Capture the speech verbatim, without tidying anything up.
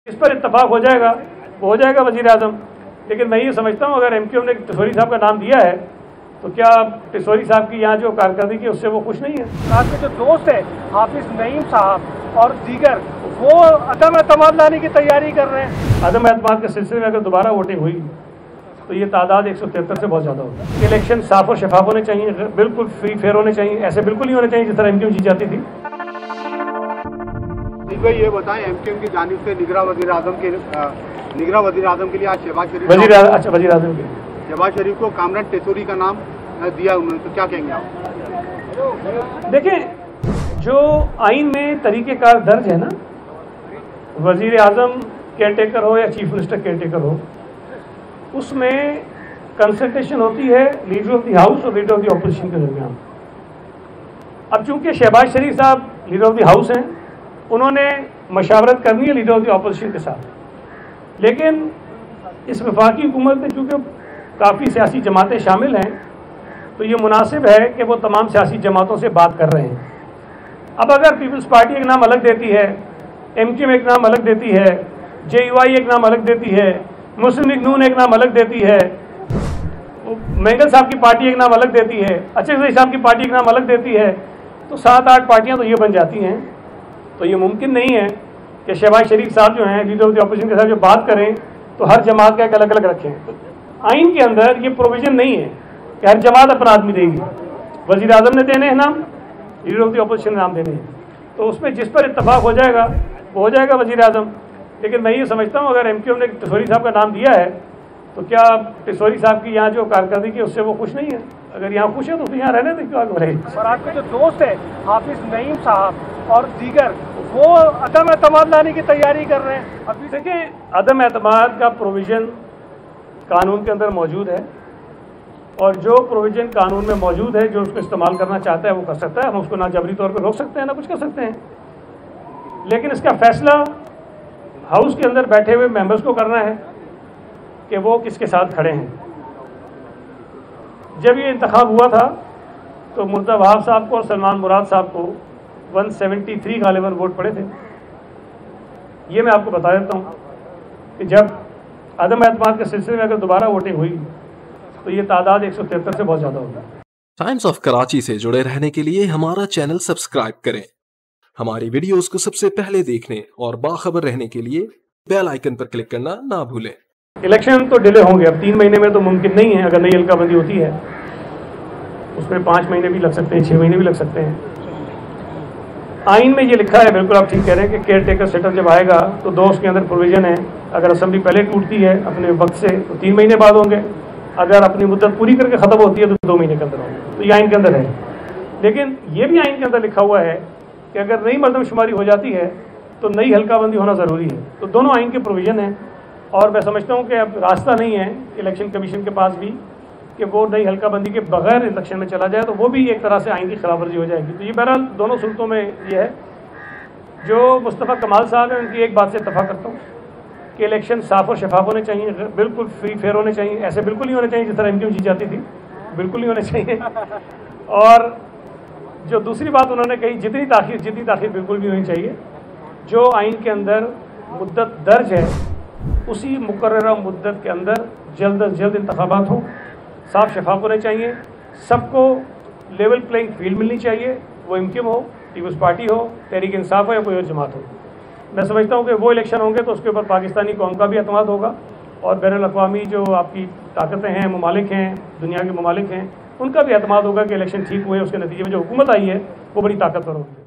इस पर इत्तफाक हो जाएगा, वो हो जाएगा वज़ीर आज़म। लेकिन मैं ये समझता हूँ अगर एमक्यूएम ने टिसोरी साहब का नाम दिया है तो क्या टिसोरी साहब की यहाँ जो कारकर्दगी है उससे वो खुश नहीं है। आपके जो दोस्त है हाफिज नईम साहब और दीगर, वो अदम एतमाद लाने की तैयारी कर रहे हैं। अदम एतमाद के सिलसिले में अगर दोबारा वोटिंग हुई तो ये तादाद एक सौ तिहत्तर से बहुत ज़्यादा होगा। इलेक्शन साफ और शफाफ होने चाहिए, बिल्कुल फ्री फेयर होने चाहिए, ऐसे बिल्कुल नहीं होने चाहिए जिस तरह एमक्यूएम जीत जाती थी। भाई ये बताएं, एमक्यूएम की जानिब से निगरान वज़ीर आज़म के निगरान वज़ीर आज़म के लिए आज शहबाज शरीफ वज़ीर अच्छा वज़ीर आज़म के शहबाज शरीफ को कामरान टिसोरी का नाम दिया उन्होंने, तो क्या कहेंगे आप? देखें, जो आइन में तरीक़ेकार दर्ज है ना, वज़ीर आज़म केयर टेकर हो या चीफ मिनिस्टर केयर टेकर हो, उसमें कंसल्टेशन होती है लीडर ऑफ द हाउस और लीडर ऑफ द ऑपोजिशन के दरमियान। अब चूंकि शहबाज शरीफ साहब लीडर ऑफ द हाउस हैं, उन्होंने मशावरत करनी है लीडर ऑफ द ऑपोजिशन के साथ, लेकिन इस वफाकी हुकूमत में चूँकि काफ़ी सियासी जमातें शामिल हैं तो ये मुनासिब है कि वो तमाम सियासी जमातों से बात कर रहे हैं। अब अगर पीपल्स पार्टी एक नाम अलग देती है, एमक्यूएम एक नाम अलग देती है, जेयूआई एक नाम अलग देती है, मुस्लिम लीग नून एक नाम अलग देती है, मेंगल साहब की पार्टी एक नाम अलग देती है, अच्छे साहब की पार्टी एक नाम अलग देती है, तो सात आठ पार्टियां तो ये बन जाती हैं। तो ये मुमकिन नहीं है कि शहबाज शरीफ साहब जो हैं लीडर ऑफ द ऑपोजिशन के साथ जो बात करें तो हर जमात का एक अलग अलग रखें। तो आइन के अंदर ये प्रोविज़न नहीं है कि हर जमात अपना आदमी देगी। वज़ीर आज़म ने देने हैं नाम, लीडर ऑफ द ऑपोजिशन ने नाम देने हैं, तो उसमें जिस पर इत्तफाक हो जाएगा वो हो जाएगा वज़ीर आज़म। लेकिन मैं ये समझता हूँ अगर एमक्यूएम ने टिसोरी साहब का नाम दिया है तो क्या टिसोरी साहब की यहाँ जो कारकर्दगी है उससे वो खुश नहीं है। अगर यहाँ खुश है तो यहाँ रहने दें, क्यों आगे बढ़ेगी। और आपके जो दोस्त है हाफिज नईम साहब और दीगर, वो अदम एतमाद लाने की तैयारी कर रहे हैं। अभी देखें, अदम एतमाद का प्रोविज़न कानून के अंदर मौजूद है और जो प्रोविज़न कानून में मौजूद है जो उसको इस्तेमाल करना चाहता है वो कर सकता है। हम उसको ना जबरी तौर पर रोक सकते हैं ना कुछ कर सकते हैं, लेकिन इसका फैसला हाउस के अंदर बैठे हुए मेंबर्स को करना है कि वो किसके साथ खड़े हैं। जब ये इंतखाब हुआ था तो मुर्तज़ा वहाब साहब को और सलमान मुराद साहब को एक सौ तिहत्तर गालिबन वोट पड़े थे। ये मैं आपको बता देता हूँ कि जब अदम एतमाद के सिलसिले में अगर दोबारा वोटिंग हुई तो ये तादाद एक सौ तिहत्तर से बहुत ज़्यादा होगा। टाइम्स ऑफ कराची से जुड़े रहने के लिए हमारा चैनल सब्सक्राइब करें। हमारी वीडियोस को सबसे पहले देखने और बाखबर रहने के लिए बेल आइकन पर क्लिक करना ना भूलें। इलेक्शन तो डिले होंगे, अब तीन महीने में तो मुमकिन नहीं है। अगर नई हल्काबंदी होती है उसमें पाँच महीने भी लग सकते हैं, छः महीने भी लग सकते हैं। आइन में ये लिखा है, बिल्कुल आप ठीक कह रहे हैं कि केयर टेकर सेटअप जब आएगा तो दो उसके अंदर प्रोविज़न है। अगर असेंबली पहले टूटती है अपने वक्त से तो तीन महीने बाद होंगे, अगर अपनी मुद्दत पूरी करके ख़त्म होती है तो दो महीने के अंदर होंगे। तो ये आइन के अंदर है, लेकिन ये भी आइन के अंदर लिखा हुआ है कि अगर नई मरदमशुमारी हो जाती है तो नई हल्काबंदी होना ज़रूरी है। तो दोनों आइन के प्रोविज़न हैं और मैं समझता हूँ कि अब रास्ता नहीं है इलेक्शन कमीशन के पास भी कि वो नई हल्काबंदी के बगैर इलेक्शन में चला जाए, तो वो भी एक तरह से आइन की खिलाफवर्जी हो जाएगी। तो ये बहरहाल दोनों सूरतों में ये है। जो मुस्तफ़ा कमाल साहब हैं उनकी एक बात से इत्तफाक करता हूँ कि इलेक्शन साफ और शफाफ होने चाहिए, बिल्कुल फ्री फेयर होने चाहिए, ऐसे बिल्कुल नहीं होने चाहिए जिस तरह एमक्यूएम जीत जाती थी, बिल्कुल नहीं होने चाहिए। और जो दूसरी बात उन्होंने कही, जितनी ताख़ीर जितनी ताख़ीर बिल्कुल भी होनी चाहिए। जो आइन के अंदर मुद्दत दर्ज है उसी मुकर्ररा मुद्दत के अंदर जल्द अज जल्द इंतखाबात हो, साफ शफाफ होने चाहिए, सबको लेवल प्लेइंग फील्ड मिलनी चाहिए। वो एमक्यूएम हो, पीपल्स पार्टी हो, तहरीक इंसाफ हो या कोई और जमात हो। मैं समझता हूँ कि वो इलेक्शन होंगे तो उसके ऊपर पाकिस्तानी कौम का भी एतमाद होगा और बैनुल अक़वामी जो आपकी ताकतें हैं, ममालिक हैं, दुनिया के ममालिक हैं, उनका भी एतमाद होगा कि इलेक्शन ठीक हुए, उसके नतीजे में जो हुकूमत आई है वो बड़ी ताकतवर होगी।